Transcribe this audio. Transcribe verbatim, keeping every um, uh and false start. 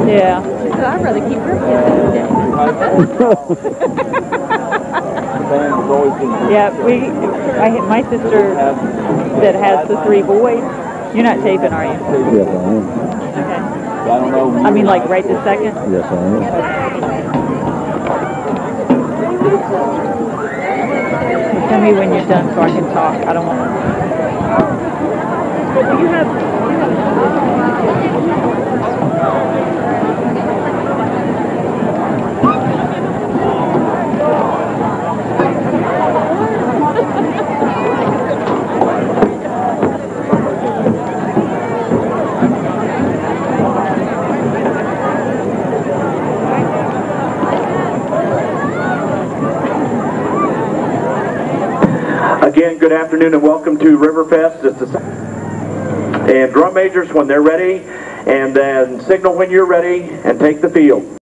Yeah. She said, I'd rather keep her kids Yeah, we, I, my sister that has the three boys, you're not taping, are you? Yes, I am. Okay. I don't know. I mean, like right this second? Yes, I am. Tell me when you're done so I can talk. I don't want to. But you have... Again, good afternoon and welcome to Riverfest. It's the, and drum majors when they're ready, and then signal when you're ready and take the field.